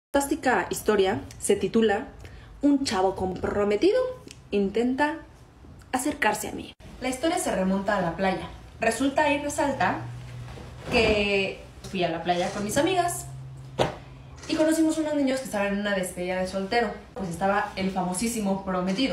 Fantástica historia se titula Un chavo comprometido intenta acercarse a mí. La historia se remonta a la playa. Resulta y resalta que fui a la playa con mis amigas y conocimos unos niños que estaban en una despedida de soltero. Pues estaba el famosísimo prometido.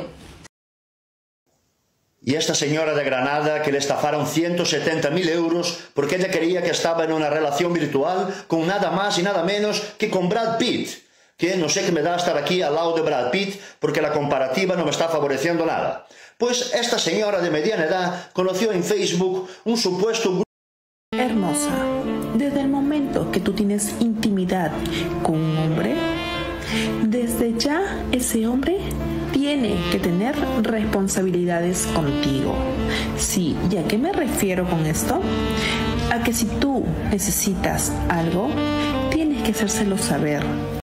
Y esta señora de Granada que le estafaron 170.000 euros porque ella creía que estaba en una relación virtual con nada más y nada menos que con Brad Pitt. Que no sé qué me da estar aquí al lado de Brad Pitt porque la comparativa no me está favoreciendo nada. Pues esta señora de mediana edad conoció en Facebook un supuesto grupo. Hermosa, desde el momento que tú tienes intimidad con un hombre, desde ya ese hombre tiene que tener responsabilidades contigo. Sí, ¿y a qué me refiero con esto? A que si tú necesitas algo, tienes que hacérselo saber.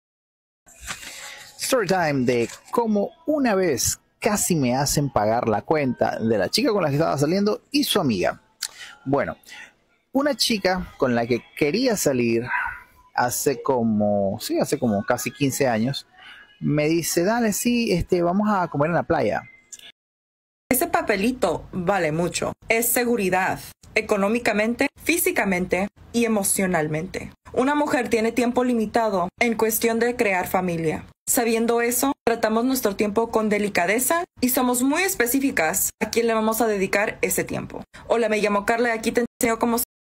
Storytime de cómo una vez casi me hacen pagar la cuenta de la chica con la que estaba saliendo y su amiga. Bueno, una chica con la que quería salir hace como casi 15 años, me dice, dale, sí, vamos a comer en la playa. Ese papelito vale mucho. Es seguridad, económicamente, físicamente y emocionalmente. Una mujer tiene tiempo limitado en cuestión de crear familia. Sabiendo eso, tratamos nuestro tiempo con delicadeza y somos muy específicas a quién le vamos a dedicar ese tiempo. Hola, me llamo Carla y aquí te enseño cómo...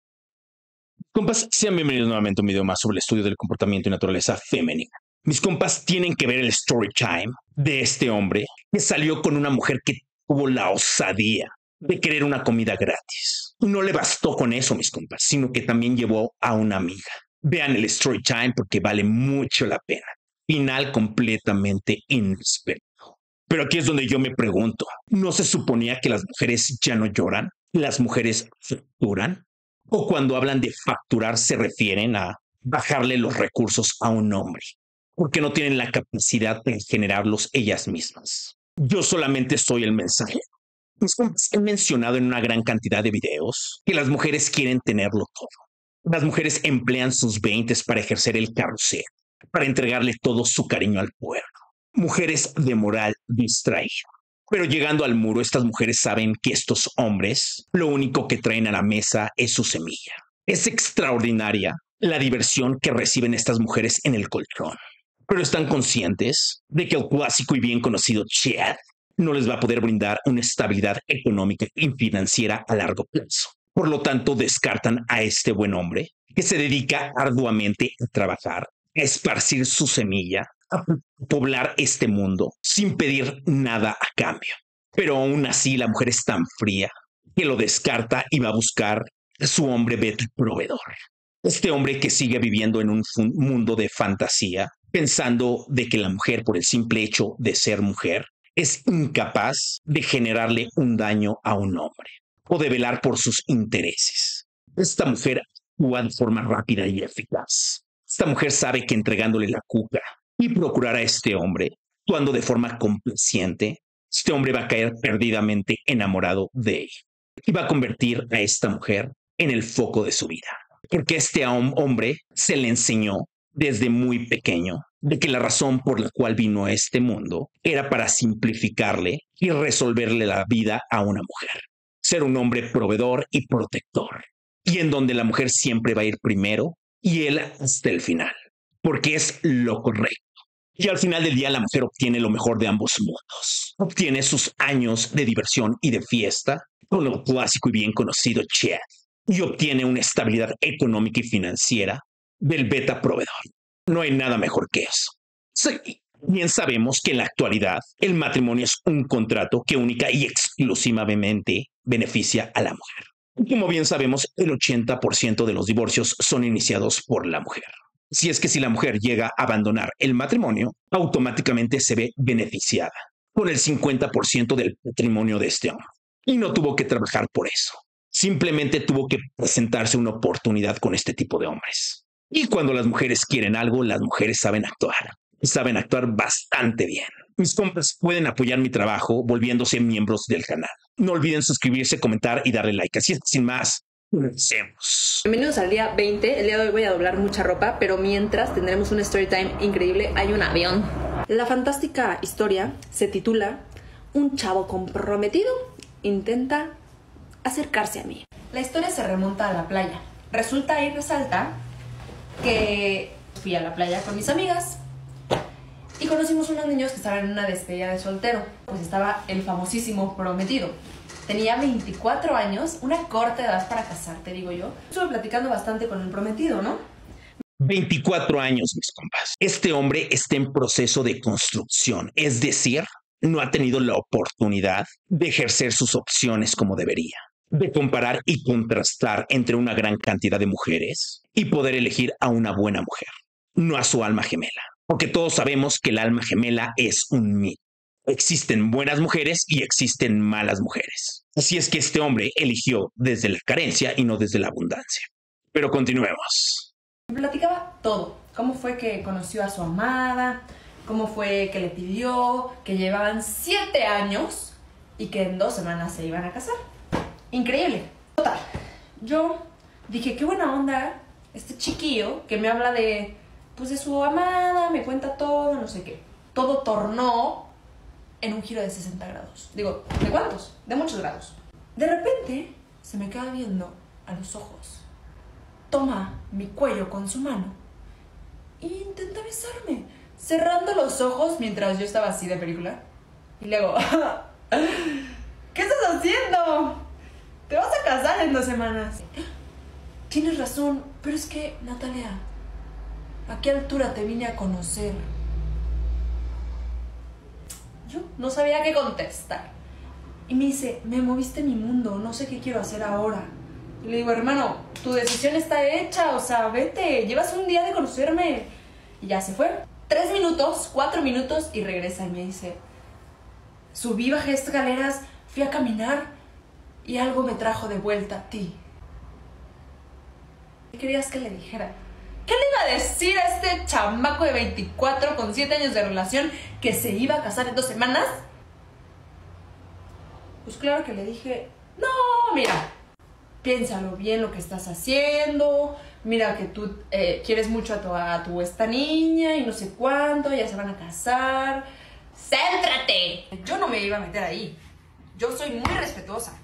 Compas, sean bienvenidos nuevamente a un video más sobre el estudio del comportamiento y naturaleza femenina. Mis compas tienen que ver el story time de este hombre que salió con una mujer que tuvo la osadía de querer una comida gratis. No le bastó con eso, mis compas, sino que también llevó a una amiga. Vean el story time porque vale mucho la pena. Final completamente inesperado. Pero aquí es donde yo me pregunto, ¿no se suponía que las mujeres ya no lloran? ¿Las mujeres facturan? ¿O cuando hablan de facturar se refieren a bajarle los recursos a un hombre? Porque no tienen la capacidad de generarlos ellas mismas. Yo solamente soy el mensaje. Mis compas han mencionado en una gran cantidad de videos que las mujeres quieren tenerlo todo. Las mujeres emplean sus 20s para ejercer el carrusel, para entregarle todo su cariño al pueblo. Mujeres de moral distraída. Pero llegando al muro, estas mujeres saben que estos hombres lo único que traen a la mesa es su semilla. Es extraordinaria la diversión que reciben estas mujeres en el colchón. Pero están conscientes de que el clásico y bien conocido Chad no les va a poder brindar una estabilidad económica y financiera a largo plazo. Por lo tanto, descartan a este buen hombre que se dedica arduamente a trabajar, a esparcir su semilla, a poblar este mundo sin pedir nada a cambio. Pero aún así la mujer es tan fría que lo descarta y va a buscar a su hombre proveedor. Este hombre que sigue viviendo en un mundo de fantasía, pensando de que la mujer, por el simple hecho de ser mujer, es incapaz de generarle un daño a un hombre o de velar por sus intereses. Esta mujer actúa de forma rápida y eficaz. Esta mujer sabe que entregándole la cuca y procurar a este hombre, actuando de forma complaciente, este hombre va a caer perdidamente enamorado de ella y va a convertir a esta mujer en el foco de su vida. Porque este hombre se le enseñó desde muy pequeño de que la razón por la cual vino a este mundo era para simplificarle y resolverle la vida a una mujer. Ser un hombre proveedor y protector. Y en donde la mujer siempre va a ir primero y él hasta el final. Porque es lo correcto. Y al final del día la mujer obtiene lo mejor de ambos mundos. Obtiene sus años de diversión y de fiesta con lo clásico y bien conocido Chad. Y obtiene una estabilidad económica y financiera del beta proveedor. No hay nada mejor que eso. Sí, bien sabemos que en la actualidad el matrimonio es un contrato que única y exclusivamente beneficia a la mujer. Y como bien sabemos, el 80% de los divorcios son iniciados por la mujer. Si es que si la mujer llega a abandonar el matrimonio, automáticamente se ve beneficiada con el 50% del patrimonio de este hombre. Y no tuvo que trabajar por eso. Simplemente tuvo que presentarse una oportunidad con este tipo de hombres. Y cuando las mujeres quieren algo, las mujeres saben actuar. Y saben actuar bastante bien. Mis compas pueden apoyar mi trabajo volviéndose miembros del canal. No olviden suscribirse, comentar y darle like. Así es, sin más, Comencemos. Bienvenidos al día 20. El día de hoy voy a doblar mucha ropa, pero mientras tendremos un story time increíble. Hay un avión. La fantástica historia se titula Un chavo comprometido intenta acercarse a mí. La historia se remonta a la playa. Resulta y resalta que fui a la playa con mis amigas y conocimos unos niños que estaban en una despedida de soltero. Pues estaba el famosísimo prometido. Tenía 24 años, una corta edad para casarte, digo yo. Estuve platicando bastante con el prometido, ¿no? 24 años, mis compas. Este hombre está en proceso de construcción, es decir, no ha tenido la oportunidad de ejercer sus opciones como debería, de comparar y contrastar entre una gran cantidad de mujeres y poder elegir a una buena mujer, no a su alma gemela, porque todos sabemos que el alma gemela es un mito. Existen buenas mujeres y existen malas mujeres. Así es que este hombre eligió desde la carencia y no desde la abundancia. Pero continuemos. Me platicaba todo. Cómo fue que conoció a su amada, cómo fue que le pidió, que llevaban 7 años y que en 2 semanas se iban a casar. Increíble. Total. Yo dije, qué buena onda este chiquillo que me habla de, pues, de su amada, me cuenta todo, no sé qué. Todo tornó en un giro de 60 grados. Digo, ¿de cuántos? De muchos grados. De repente, se me queda viendo a los ojos. Toma mi cuello con su mano e intenta besarme, cerrando los ojos mientras yo estaba así de película. Y luego, ¿qué estás haciendo? Te vas a casar en 2 semanas. Tienes razón, pero es que, Natalia, ¿a qué altura te vine a conocer? Yo no sabía qué contestar. Y me dice, me moviste mi mundo, no sé qué quiero hacer ahora. Y le digo, hermano, tu decisión está hecha, o sea, vete, llevas un día de conocerme. Y ya se fue. 3 minutos, 4 minutos y regresa y me dice, subí, bajé escaleras, fui a caminar y algo me trajo de vuelta a ti. ¿Qué querías que le dijera? ¿Qué le iba a decir a este chamaco de 24 con 7 años de relación que se iba a casar en 2 semanas? Pues claro que le dije, no, mira, piénsalo bien lo que estás haciendo, mira que tú quieres mucho a tu esta niña y no sé cuánto, ya se van a casar. ¡Céntrate! Yo no me iba a meter ahí. Yo soy muy respetuosa.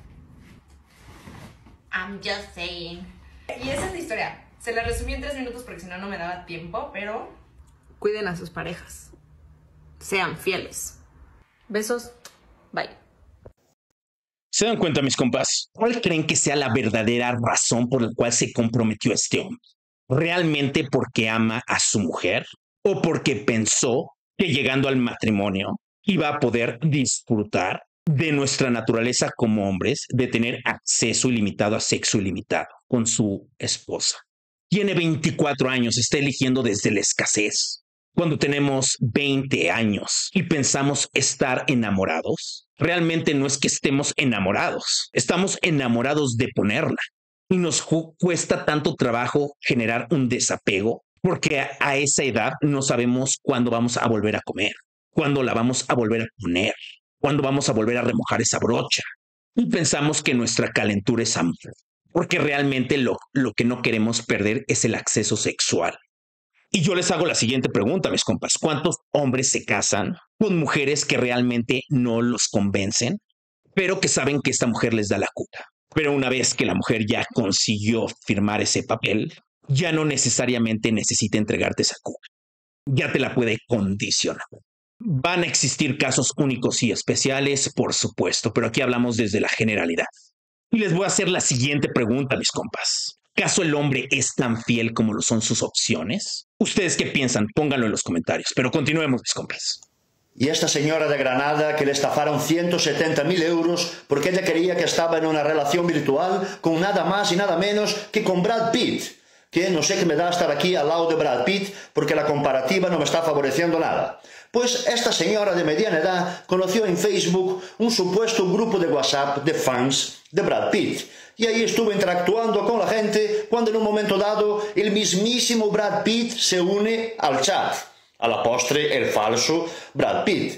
I'm just saying. Y esa es la historia. Se la resumí en 3 minutos porque si no, no me daba tiempo, pero cuiden a sus parejas. Sean fieles. Besos. Bye. ¿Se dan cuenta, mis compas? ¿Cuál creen que sea la verdadera razón por la cual se comprometió este hombre? ¿Realmente porque ama a su mujer? ¿O porque pensó que llegando al matrimonio iba a poder disfrutar de nuestra naturaleza como hombres, de tener acceso ilimitado a sexo ilimitado con su esposa? Tiene 24 años, está eligiendo desde la escasez. Cuando tenemos 20 años y pensamos estar enamorados, realmente no es que estemos enamorados, estamos enamorados de ponerla. Y nos cuesta tanto trabajo generar un desapego porque a esa edad no sabemos cuándo vamos a volver a comer, cuándo la vamos a volver a poner, cuándo vamos a volver a remojar esa brocha. Y pensamos que nuestra calentura es amor, porque realmente lo que no queremos perder es el acceso sexual. Y yo les hago la siguiente pregunta, mis compas. ¿Cuántos hombres se casan con mujeres que realmente no los convencen, pero que saben que esta mujer les da la cura? Pero una vez que la mujer ya consiguió firmar ese papel, ya no necesariamente necesita entregarte esa cura. Ya te la puede condicionar. Van a existir casos únicos y especiales, por supuesto, pero aquí hablamos desde la generalidad. Y les voy a hacer la siguiente pregunta, mis compas. ¿Acaso el hombre es tan fiel como lo son sus opciones? ¿Ustedes qué piensan? Pónganlo en los comentarios. Pero continuemos, mis compas. Y esta señora de Granada que le estafaron 170.000 euros porque ella quería que estaba en una relación virtual con nada más y nada menos que con Brad Pitt. Que no sé qué me da estar aquí al lado de Brad Pitt porque la comparativa no me está favoreciendo nada. Pues esta señora de mediana edad conoció en Facebook un supuesto grupo de WhatsApp de fans de Brad Pitt. Y ahí estuvo interactuando con la gente cuando en un momento dado el mismísimo Brad Pitt se une al chat. A la postre el falso Brad Pitt.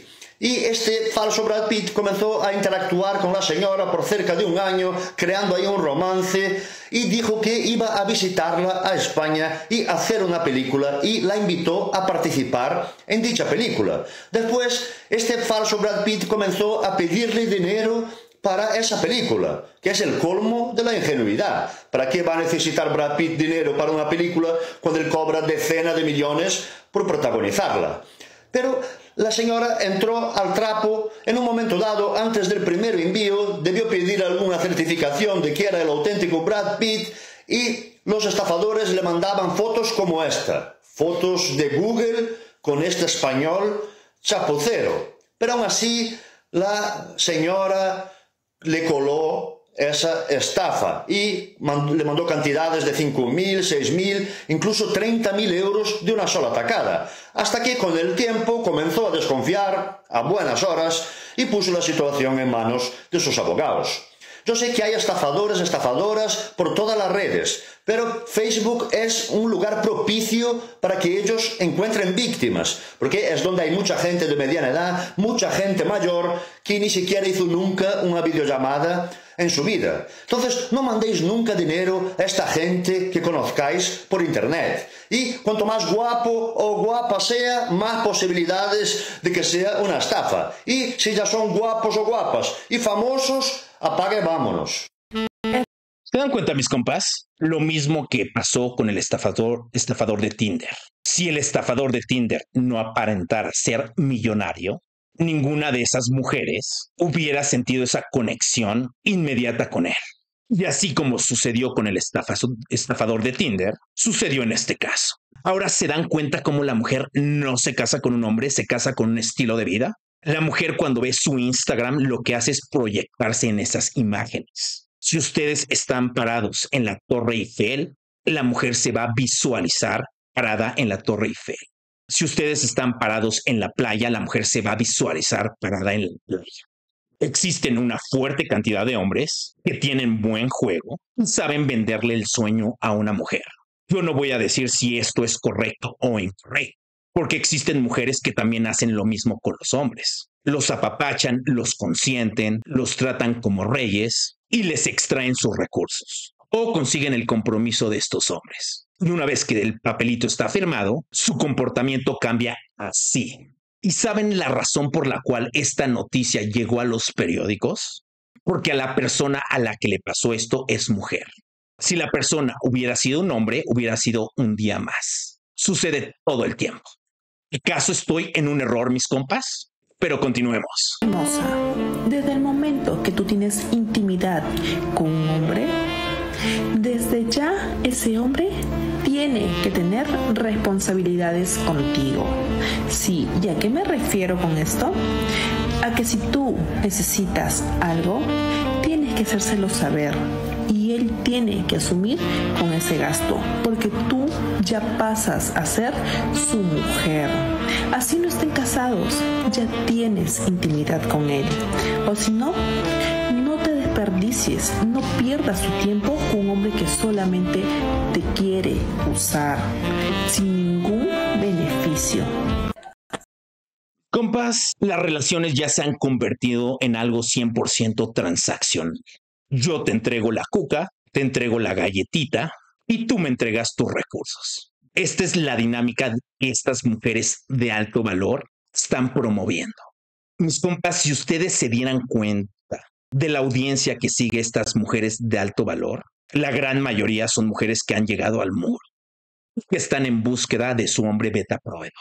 Y este falso Brad Pitt comenzó a interactuar con la señora por cerca de un año, creando ahí un romance, y dijo que iba a visitarla a España y hacer una película, y la invitó a participar en dicha película. Después, este falso Brad Pitt comenzó a pedirle dinero para esa película, que es el colmo de la ingenuidad. ¿Para qué va a necesitar Brad Pitt dinero para una película cuando él cobra decenas de millones por protagonizarla? Pero la señora entró al trapo en un momento dado. Antes del primer envío debió pedir alguna certificación de que era el auténtico Brad Pitt, y los estafadores le mandaban fotos como esta, fotos de Google con este español chapucero. Pero aún así la señora le coló esa estafa y le mandó cantidades de 5.000, 6.000, incluso 30.000 euros de una sola tacada, hasta que con el tiempo comenzó a desconfiar a buenas horas y puso la situación en manos de sus abogados. Yo sé que hay estafadores, estafadoras por todas las redes, pero Facebook es un lugar propicio para que ellos encuentren víctimas, porque es donde hay mucha gente de mediana edad, mucha gente mayor que ni siquiera hizo nunca una videollamada en su vida. Entonces, no mandéis nunca dinero a esta gente que conozcáis por internet. Y cuanto más guapo o guapa sea, más posibilidades de que sea una estafa. Y si ya son guapos o guapas y famosos, apague, vámonos. ¿Se dan cuenta, mis compas? Lo mismo que pasó con el estafador de Tinder. Si el estafador de Tinder no aparentara ser millonario, ninguna de esas mujeres hubiera sentido esa conexión inmediata con él. Y así como sucedió con el estafador de Tinder, sucedió en este caso. Ahora se dan cuenta cómo la mujer no se casa con un hombre, se casa con un estilo de vida. La mujer, cuando ve su Instagram, lo que hace es proyectarse en esas imágenes. Si ustedes están parados en la Torre Eiffel, la mujer se va a visualizar parada en la Torre Eiffel. Si ustedes están parados en la playa, la mujer se va a visualizar parada en la playa. Existen una fuerte cantidad de hombres que tienen buen juego y saben venderle el sueño a una mujer. Yo no voy a decir si esto es correcto o incorrecto, porque existen mujeres que también hacen lo mismo con los hombres. Los apapachan, los consienten, los tratan como reyes y les extraen sus recursos, o consiguen el compromiso de estos hombres. Y una vez que el papelito está firmado, su comportamiento cambia así. ¿Y saben la razón por la cual esta noticia llegó a los periódicos? Porque a la persona a la que le pasó esto es mujer. Si la persona hubiera sido un hombre, hubiera sido un día más. Sucede todo el tiempo. ¿Acaso estoy en un error, mis compas? Pero continuemos. Hermosa, desde el momento que tú tienes intimidad con un hombre, desde ya ese hombre tiene que tener responsabilidades contigo. Sí, ¿y a qué me refiero con esto? A que si tú necesitas algo, tienes que hacérselo saber y él tiene que asumir con ese gasto, porque tú ya pasas a ser su mujer. Así no estén casados, ya tienes intimidad con él. O si no, no te desperdicies, no pierdas tu tiempo con un hombre que solamente te quiere usar sin ningún beneficio. Compas, las relaciones ya se han convertido en algo 100% transaccional. Yo te entrego la cuca, te entrego la galletita y tú me entregas tus recursos. Esta es la dinámica que estas mujeres de alto valor están promoviendo. Mis compas, si ustedes se dieran cuenta de la audiencia que sigue estas mujeres de alto valor, la gran mayoría son mujeres que han llegado al muro, que están en búsqueda de su hombre beta proveedor.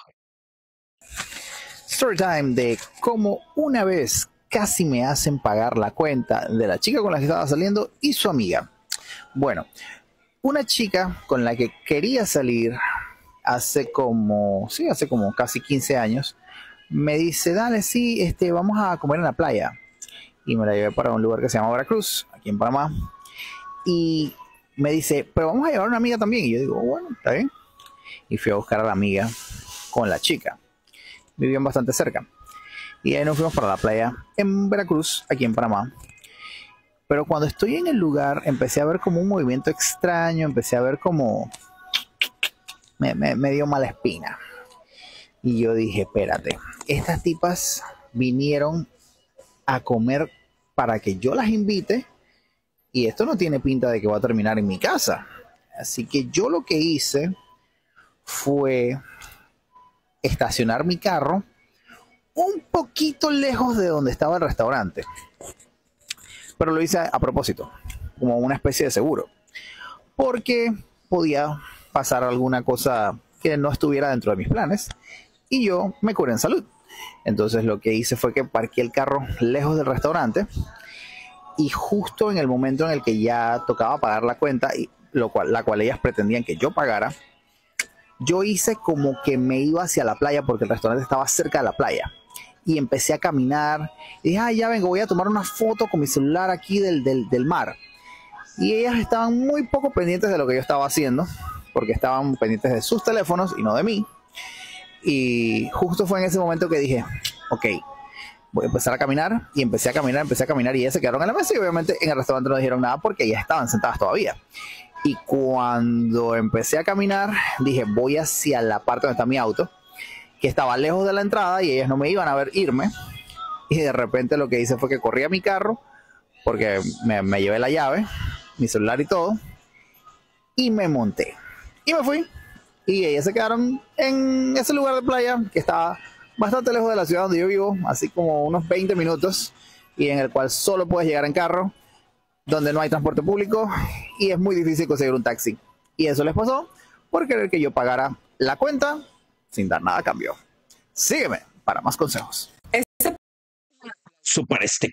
Storytime de cómo una vez casi me hacen pagar la cuenta de la chica con la que estaba saliendo y su amiga. Bueno, una chica con la que quería salir hace como casi 15 años, me dice, dale, sí, vamos a comer en la playa. Y me la llevé para un lugar que se llama Veracruz, aquí en Panamá. Y me dice, pero vamos a llevar a una amiga también. Y yo digo, bueno, está bien. Y fui a buscar a la amiga con la chica. Vivían bastante cerca. Y ahí nos fuimos para la playa en Veracruz, aquí en Panamá. Pero cuando estoy en el lugar, empecé a ver como un movimiento extraño, empecé a ver como... Me dio mala espina. Y yo dije, espérate, estas tipas vinieron a comer para que yo las invite y esto no tiene pinta de que va a terminar en mi casa. Así que yo lo que hice fue estacionar mi carro un poquito lejos de donde estaba el restaurante. Pero lo hice a propósito, como una especie de seguro, porque podía pasar alguna cosa que no estuviera dentro de mis planes y yo me curé en salud. Entonces lo que hice fue que parqué el carro lejos del restaurante y justo en el momento en el que ya tocaba pagar la cuenta, y la cual ellas pretendían que yo pagara, yo hice como que me iba hacia la playa porque el restaurante estaba cerca de la playa. Y empecé a caminar y dije, ya vengo, voy a tomar una foto con mi celular aquí del mar. Y ellas estaban muy poco pendientes de lo que yo estaba haciendo, porque estaban pendientes de sus teléfonos y no de mí. Y justo fue en ese momento que dije, ok, voy a empezar a caminar. Y empecé a caminar y ellas se quedaron en la mesa y obviamente en el restaurante no dijeron nada porque ellas estaban sentadas todavía. Y cuando empecé a caminar, dije, voy hacia la parte donde está mi auto, que estaba lejos de la entrada y ellas no me iban a ver irme. Y de repente lo que hice fue que corrí a mi carro, porque me llevé la llave, mi celular y todo, y me monté. Y me fui. Y ellas se quedaron en ese lugar de playa que estaba bastante lejos de la ciudad donde yo vivo, así como unos 20 minutos, y en el cual solo puedes llegar en carro, donde no hay transporte público y es muy difícil conseguir un taxi. Y eso les pasó por querer que yo pagara la cuenta sin dar nada a cambio. Sígueme para más consejos. Para este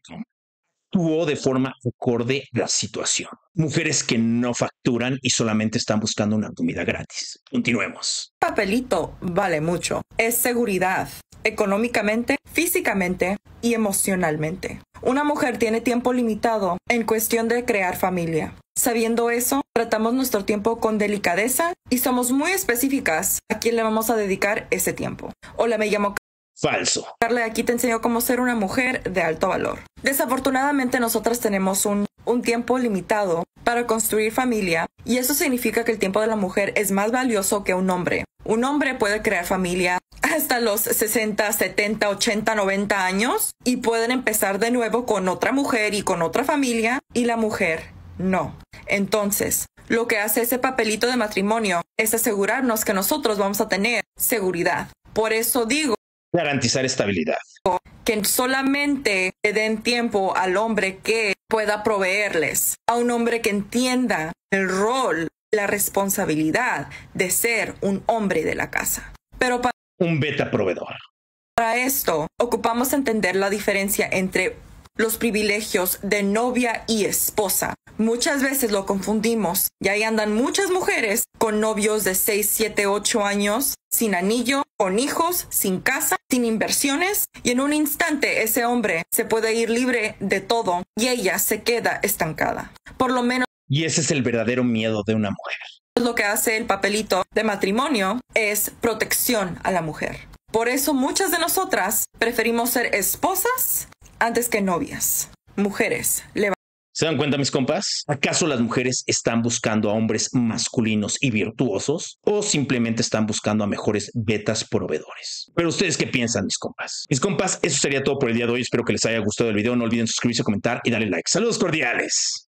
actuó de forma acorde a la situación. Mujeres que no facturan y solamente están buscando una comida gratis. Continuemos. Papelito vale mucho. Es seguridad, económicamente, físicamente y emocionalmente. Una mujer tiene tiempo limitado en cuestión de crear familia. Sabiendo eso, tratamos nuestro tiempo con delicadeza y somos muy específicas a quién le vamos a dedicar ese tiempo. Hola, me llamo Falso. Carla, aquí te enseño cómo ser una mujer de alto valor. Desafortunadamente, nosotras tenemos un tiempo limitado para construir familia y eso significa que el tiempo de la mujer es más valioso que un hombre. Un hombre puede crear familia hasta los 60, 70, 80, 90 años y pueden empezar de nuevo con otra mujer y con otra familia y la mujer no. Entonces, lo que hace ese papelito de matrimonio es asegurarnos que nosotros vamos a tener seguridad. Por eso digo, garantizar estabilidad. Que solamente le den tiempo al hombre que pueda proveerles, a un hombre que entienda el rol, la responsabilidad de ser un hombre de la casa. Pero un beta proveedor. Para esto, ocupamos entender la diferencia entre los privilegios de novia y esposa. Muchas veces lo confundimos y ahí andan muchas mujeres con novios de 6, 7, 8 años, sin anillo, con hijos, sin casa, sin inversiones y en un instante ese hombre se puede ir libre de todo y ella se queda estancada. Por lo menos. Y ese es el verdadero miedo de una mujer. Lo que hace el papelito de matrimonio es protección a la mujer. Por eso muchas de nosotras preferimos ser esposas antes que novias. Mujeres, ¿se dan cuenta, mis compas? ¿Acaso las mujeres están buscando a hombres masculinos y virtuosos o simplemente están buscando a mejores betas proveedores? Pero ustedes, ¿qué piensan, mis compas? Mis compas, eso sería todo por el día de hoy. Espero que les haya gustado el video. No olviden suscribirse, comentar y darle like. Saludos cordiales.